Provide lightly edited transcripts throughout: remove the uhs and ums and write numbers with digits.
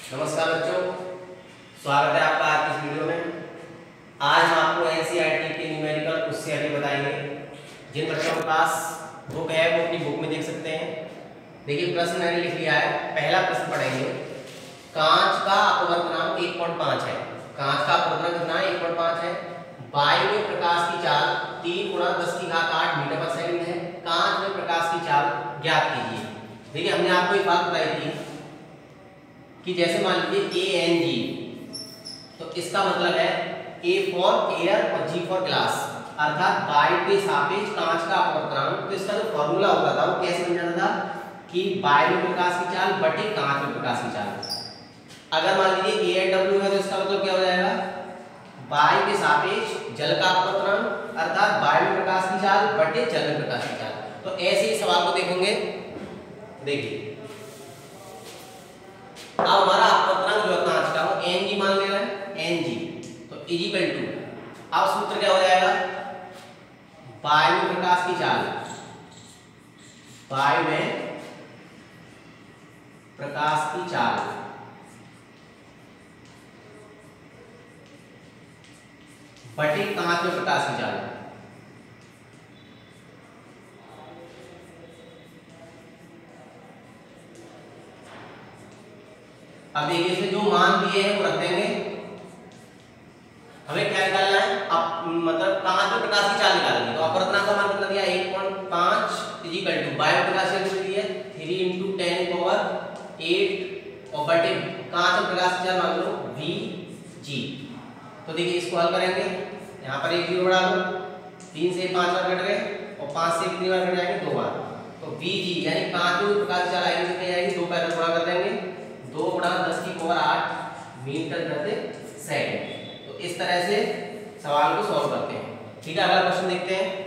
नमस्कार बच्चों, स्वागत है आपका आज की इस वीडियो में। आज हम आपको एनसीईआरटी के न्यूमेरिकल क्वेश्चन बताएंगे। जिन बच्चों के पास बुक है वो अपनी बुक में देख सकते हैं। देखिए प्रश्न मैंने लिख लिया है। पहला प्रश्न पढ़ेंगे। कांच का अपवर्तनांक 1.5 है। कांच का अपवर्तनांक कितना है? 1.5 है। वायु में प्रकाश की चाल 3 × 10⁸ मीटर पर सेकंड है। कांच में प्रकाश की चाल ज्ञात कीजिए। देखिए हमने आपको एक बात बताई थी कि जैसे मान लीजिए ANG, तो इसका मतलब है A फॉर एयर और G फॉर ग्लास, अर्थात वायु के सापेक्ष कांच का अपवर्तनांक। तो इसका जो फॉर्मूला होता था वो कैसे बन जाता था कि वायु में प्रकाश की चाल बटे कांच में प्रकाश की चाल। अगर मान लीजिए AW है तो इसका मतलब क्या हो जाएगा? वायु के सापेक्ष जल का अपवर्तनांक, अर्थात वायु में प्रकाश की चाल बटे जल में प्रकाश की चाल। तो ऐसे ही सवाल को देखेंगे। देखिए अब हमारा अपवर्तनांक जो है कांच का वो Ng मान लेना है, Ng, तो इक्वल टू, अब सूत्र क्या हो जाएगा? वायु में प्रकाश की चाल, वायु में प्रकाश की चाल बटे कांच में प्रकाश की चाल। अब देखिए इसमें जो मान दिए हैं वो रख देंगे। हमें क्या निकालना है? अब मतलब कांच में प्रकाश की चाल निकालनी है। तो अपवर्तनांक का मान कितना दिया? 1.5 इक्वल टू वायु प्रकाश की चाल दी है 3 × 10⁸ और बटे कांच में प्रकाश की चाल मान लो Vg। तो देखिए इसको हल करेंगे। यहाँ पर एक 0 बढ़ा दो, 3 से 5 बार कट गए और 5 से कितनी बार कट जाएंगे? 2 बार। तो Vg यानी कांच में प्रकाश की चाल आएगी कितनी आएगी? 2 पहले गुणा कर देंगे, 2 × 10⁸ मीटर प्रति सेकंड। तो इस तरह से सवाल को सॉल्व करते हैं। ठीक है, अगला क्वेश्चन देखते हैं।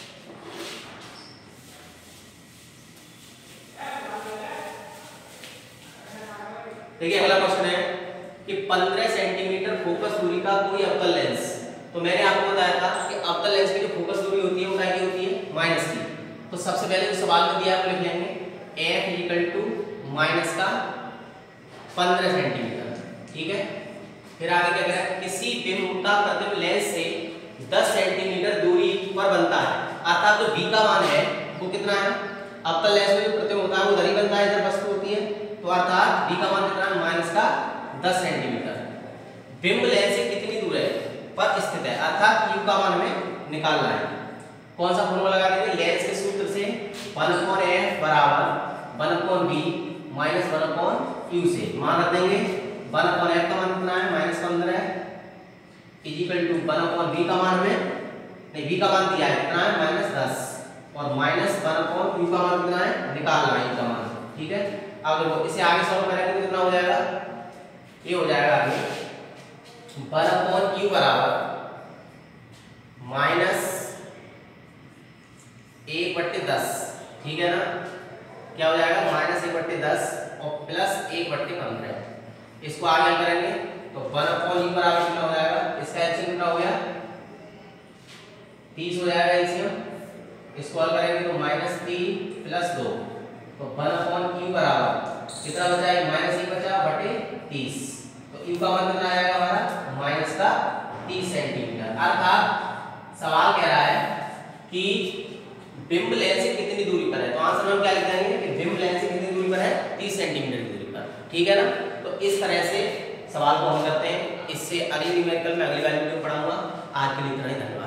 देखिए अगला क्वेश्चन है कि 15 सेंटीमीटर फोकस दूरी का कोई अवतल लेंस। तो मैंने आपको बताया था कि अवतल लेंस की जो फोकस दूरी होती है वो क्या की होती है? माइनस की। तो सबसे पहले जो सवाल में दिया है वो लिख लेंगे F इक्वल टू माइनस का 15 सेंटीमीटर। ठीक है, फिर आगे क्या करें? किसी बिंब का प्रतिबिंब लेंस से 10 सेंटीमीटर दूरी पर बनता है, अर्थात जो V का मान है वो कितना है? अवतल लेंस में जो प्रतिबिंब होता है वो उधर ही बनता है जब वस्तु होती है। तो अर्थात V का मान कितना है? माइनस का 10 सेंटीमीटर। बिंब लेंस से कितनी दूर है पर स्थित है, अर्थात U का मान हमें निकालना है। कौन सा फॉर्मूला लगा देंगे? लेंस के सूत्र से 1/f बराबर 1/v माइनस 1/u से मान रख देंगे। 1/f का मान कितना है? -15 इक्वल टू 1/v का मान हमें नहीं, v का मान दिया है कितना है? -10 और माइनस 1/u का मान कितना है? निकालना है u का मान। ठीक है, अब देखो इसे आगे सॉल्व करेंगे तो कितना हो जाएगा? ये हो जाएगा आगे 1/u बराबर -1/10। ठीक है ना? क्या हो जाएगा? -1/10 और प्लस 1/15। इसको आगे हल करेंगे तो 1/u बराबर कितना हो जाएगा? इसका एलसीएम कितना हो गया? 30 हो जाएगा एलसीएम। इसको हल करेंगे तो -3 + 2, तो 1/u बराबर कितना बचा है? -1 बचा बटे 30। तो u का मान कितना आएगा हमारा? -30 सेंटीमीटर। अर्थात सवाल कह रहा है कि बिंब लेंस से कितनी दूरी पर है। तो आंसर में हम क्या लिख देंगे कि बिंब लेंस से कितनी दूरी पर है? 30 सेंटीमीटर की दूरी पर। ठीक है ना? तो इस तरह से सवाल को हम करते हैं। इससे अगली न्यूमेरिकल में अगली वाली वीडियो पढ़ाऊंगा। आज के लिए इतना ही, धन्यवाद।